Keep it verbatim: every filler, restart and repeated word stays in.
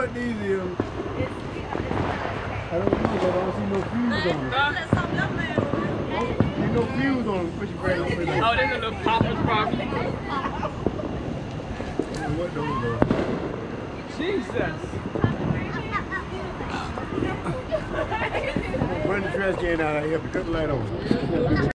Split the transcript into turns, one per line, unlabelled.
what these is. I don't know, but I don't see no fuse on them. There's no fuse on them. Put your brand on it.
Oh, there's a little poppers probably.
What those are?
Jesus.
Run the trash can out of here, but cut the light on.